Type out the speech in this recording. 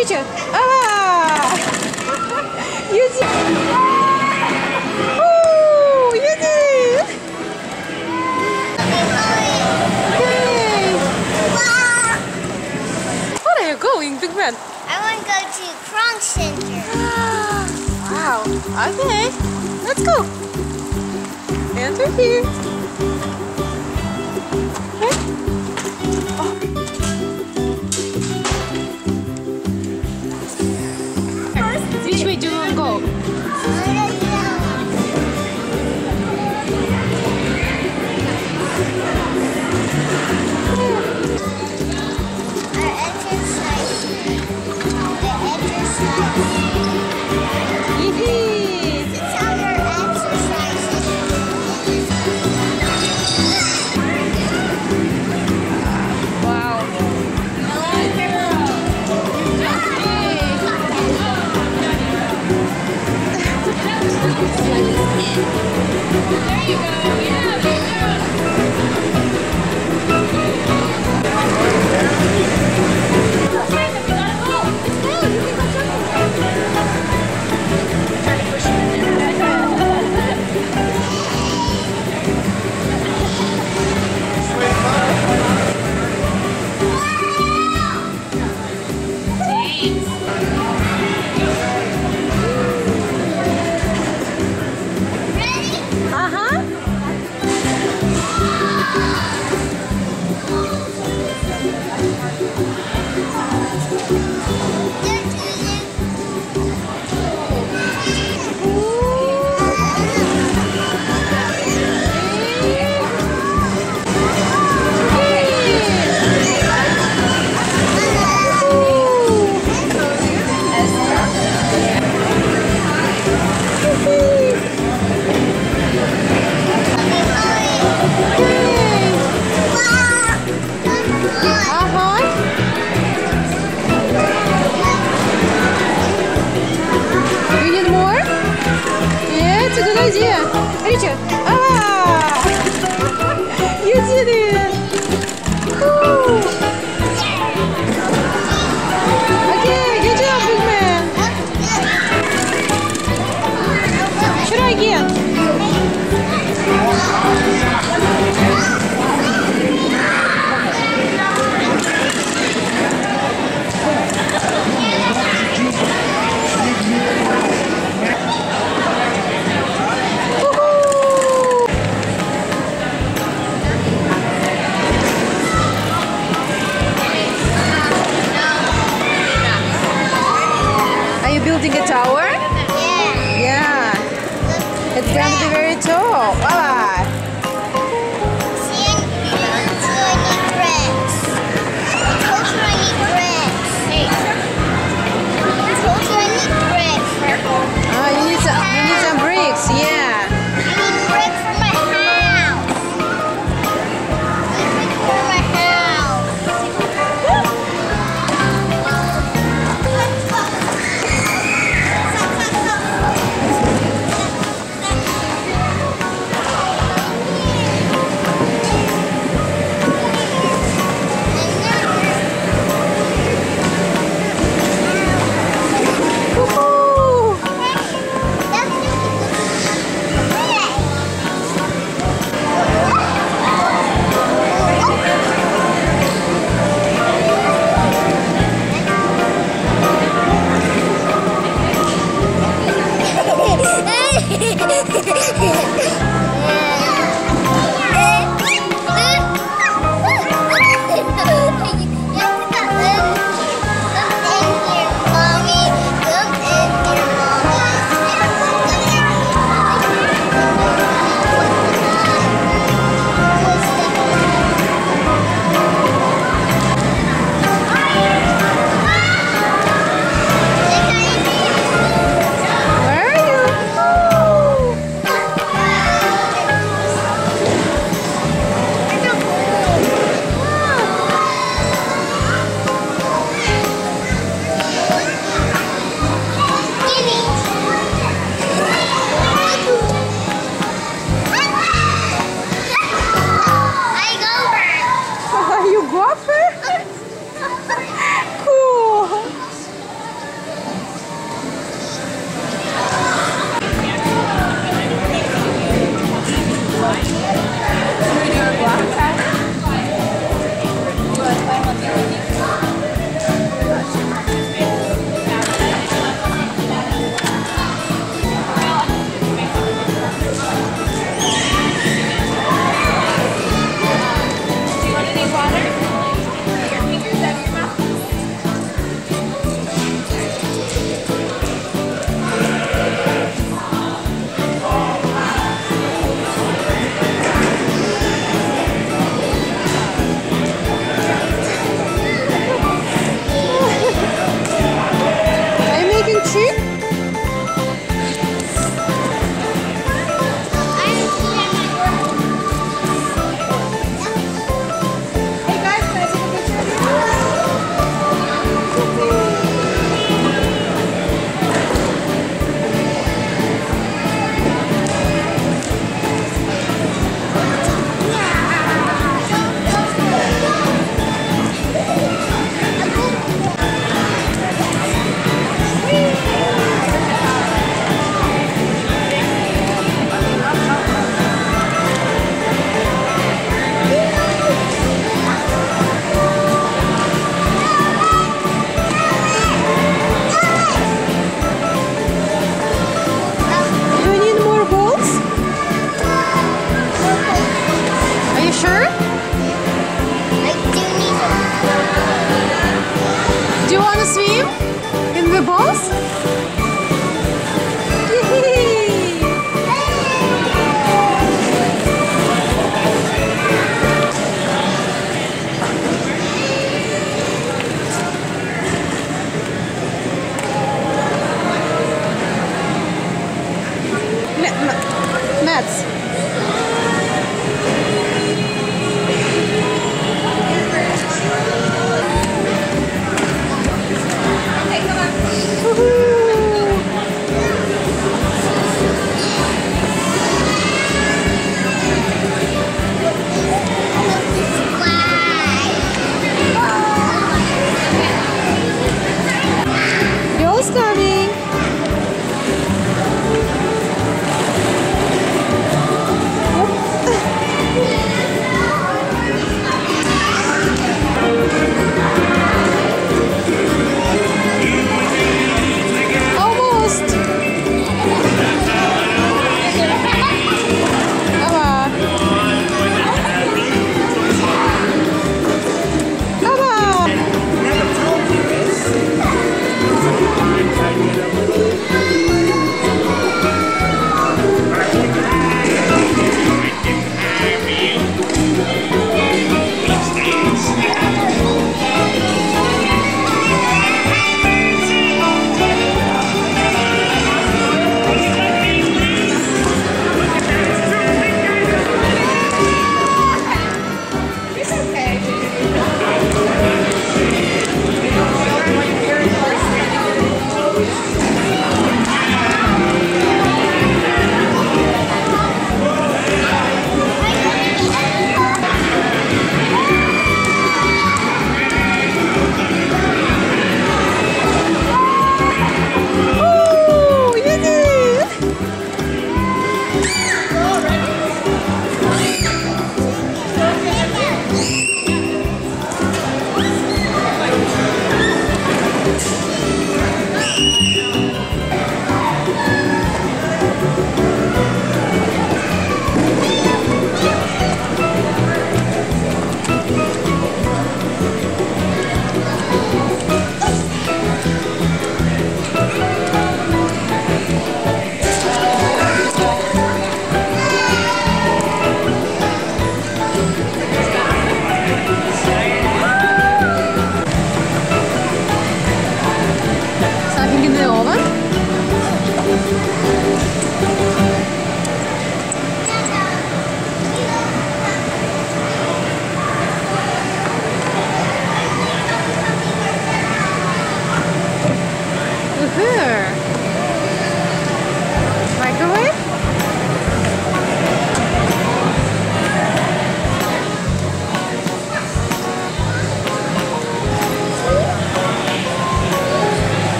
Richard. Ah! Eugene. Oh, Eugene. Okay. Where are you going, big man? I want to go to Kronk Center. Wow. Okay. Let's go. Enter here. Okay. Oh. Which way do you want to go? Richard. Ah! You did it! Woo. Okay, good job, big man. Try again. Building a tower? Yeah. Yeah. It's going to be very tall. Wow. See, I need bricks. I told you I need bricks. Hey. I told you I need bricks. Oh, you need some bricks. Yeah. I need bricks for my house. I need bricks for my house. machine? Hey guys, can I take a picture of Sure? I do need Do you want to swim in the balls?